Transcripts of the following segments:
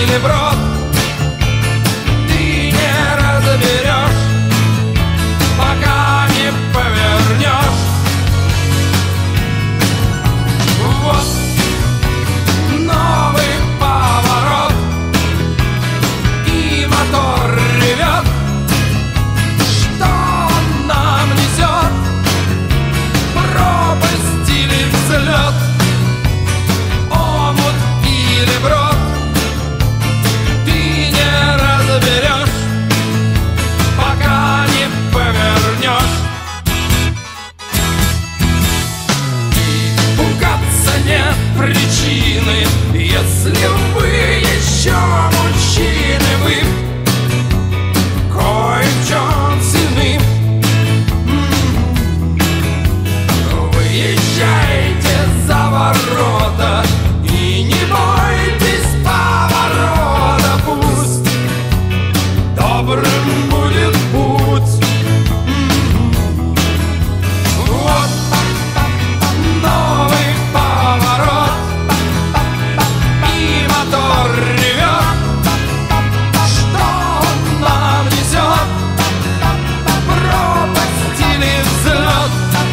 или брод, ты не разберешь, пока не повернешь. Вот новый поворот, и мотор ревет. Что он нам несет? Пропасть или взлет? Омут или брод, ты не разберешь, пока не повернешь. И пугаться нет причины, если вы еще мужчины, вы кое в чем сильны. Выезжайте за ворота и не бойтесь поворота. Пусть добрым будет путь. Вот новый поворот, и мотор ревет. Что он нам несет? Пропасть или взлет?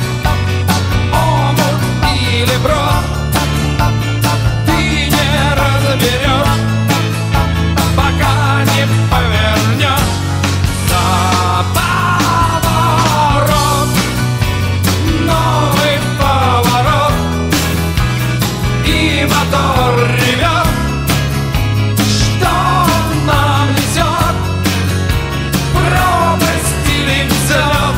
Омут или брод, ты не разберешь, пока не повернешь. За поворот, новый поворот, и мотор ревет. Что он нам несет? Пропасть или взлет?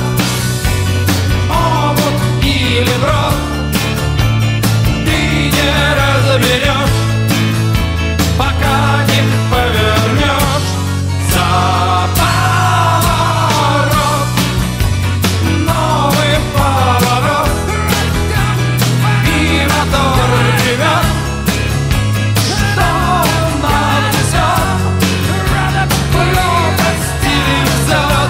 Омут или брод, ты не разберешь, пока не повернешь. За поворот, новый поворот, и мотор ревет. Что он нам несет? Пропасть или взлет?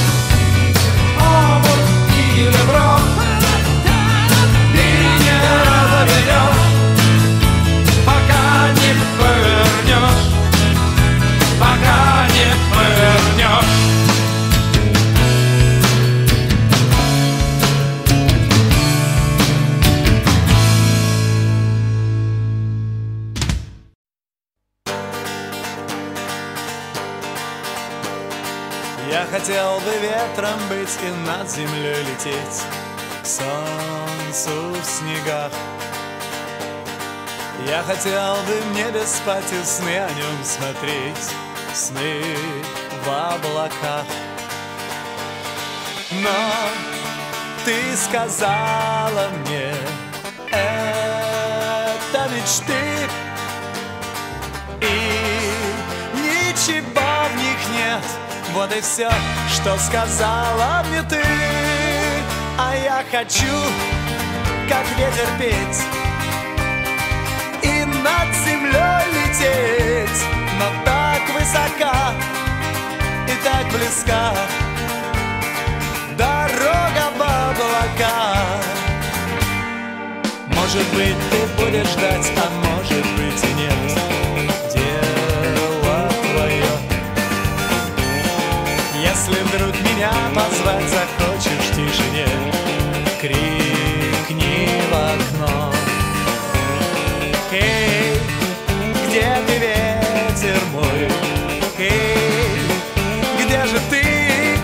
Омут или брод, ты не разберешь, пока не повернешь, пока не повернешь. Я хотел бы ветром быть и над землей лететь, к солнцу в снегах. Я хотел бы в небе спать и сны о нем смотреть, сны в облаках. Но ты сказала мне, это мечты, и ничего в них нет. Вот и все, что сказала мне ты. А я хочу, как ветер, петь и над землей лететь, но так высока и так близка дорога в облака. Может быть, ты будешь ждать, а может быть и нет. Дело твое. Если вдруг меня позвать захочешь в тишине, крикни в окно. Эй, где ты, ветер мой? Эй, где же ты?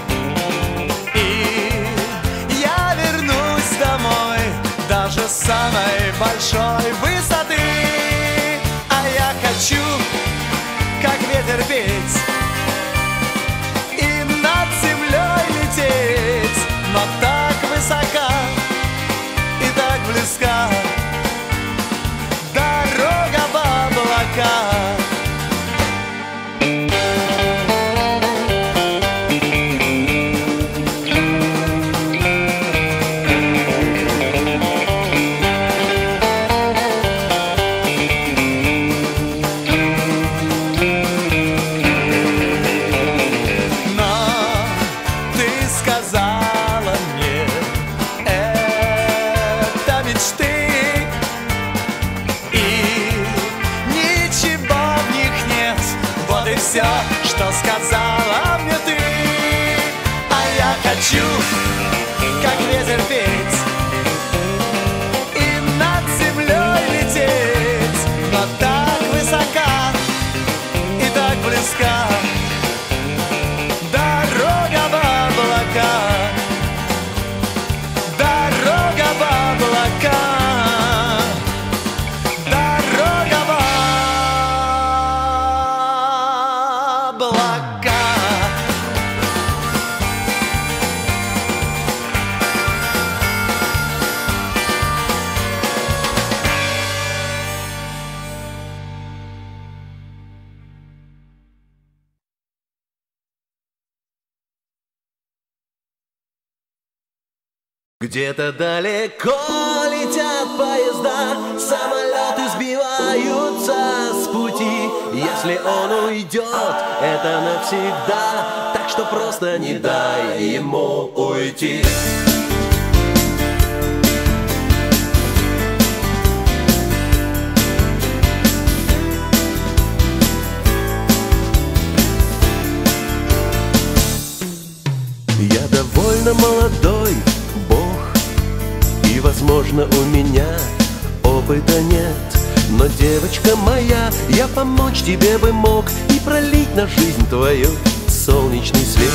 И я вернусь домой даже с самой большой высоты. А я хочу, как ветер, петь и над землей лететь. делай все, что сказала мне ты. А я хочу, как ветер, петь и над землей лететь, но так высока и так близка дорога в облака, дорога в облака, дорога в облака. Где-то далеко летят поезда, самолеты сбиваются с пути. Если он уйдет, это навсегда, так что просто не дай ему уйти. Я довольно молодой, и, возможно, у меня опыта нет. Но, девочка моя, я помочь тебе бы мог и пролить на жизнь твою солнечный свет.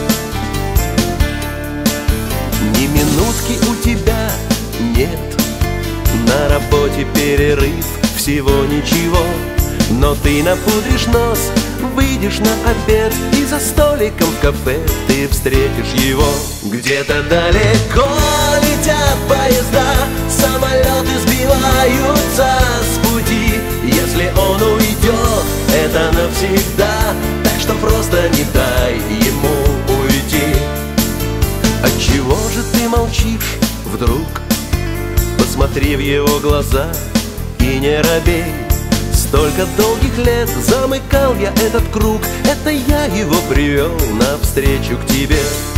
Ни минутки у тебя нет, на работе перерыв, всего ничего. Но ты напудришь нос, выйдешь на обед, и за столиком в кафе ты встретишь его. Где-то далеко летят поезда, самолеты сбиваются с пути. Если он уйдет, это навсегда, так что просто не дай ему уйти. Отчего же ты молчишь вдруг? Посмотри в его глаза и не робей. Столько долгих лет замыкал я этот круг, это я его привел навстречу к тебе.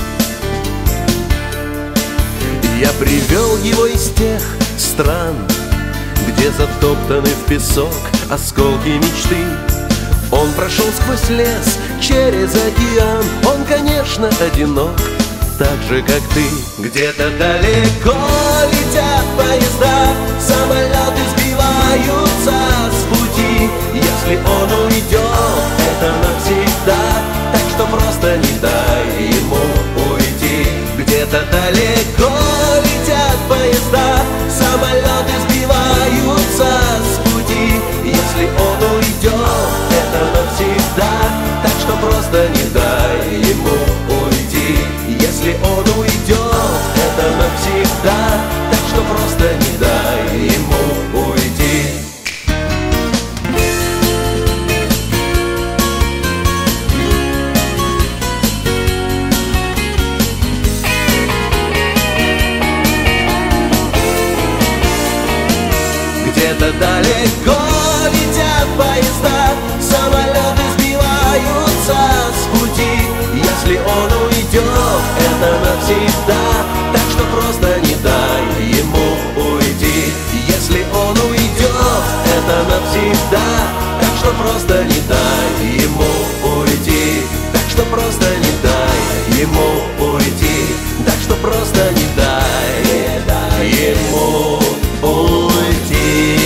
Я привел его из тех стран, где затоптаны в песок осколки мечты. Он прошел сквозь лес, через океан, он, конечно, одинок, так же, как ты. Где-то далеко летят поезда, самолеты сбиваются с пути. Если он уйдет, это навсегда, так что просто не дай ему уйти. Где-то далеко летят поезда, самолеты сбиваются с пути. Если он уйдет, это навсегда, так что просто не дай ему уйти. Если он уйдет, это навсегда, так что просто не дай ему уйти. Где-то далеко летят поезда, самолеты сбиваются с пути. Если он уйдет, это навсегда, так что просто не дай ему уйти. Если он уйдет, это навсегда, так что просто не дай ему уйти. Так что просто не дай ему уйти. Так что просто не дай ему уйти.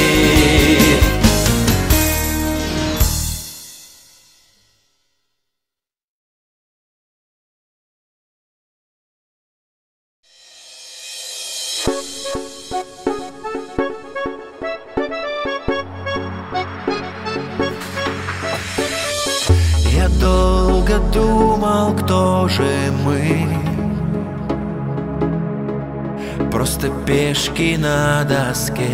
Я долго думал, кто же мы. Просто пешки на доске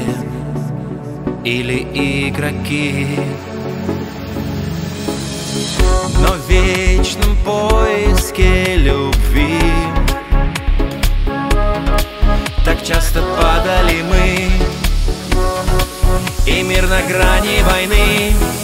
или игроки. Но в вечном поиске любви так часто падали мы, и мир на грани войны.